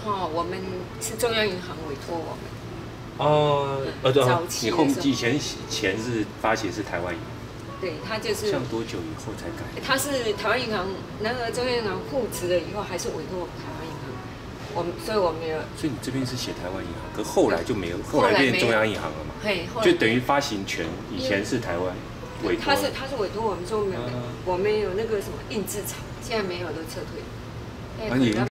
哈，我们是中央银行委托我们。 哦， 对， 你以前钱是发行是台湾银行， 对，他就是。 像多久以后才改？ 他是台湾银行，那个中央银行户籍了以后，还是委托我们台湾银行。所以我没有。 所以你这边是写台湾银行，可后来就没有，后来变中央银行了嘛？ 嘿， 就等于发行权以前是台湾委托。 他是委托我们说没有，我们有那个什么印制厂，现在没有都撤退。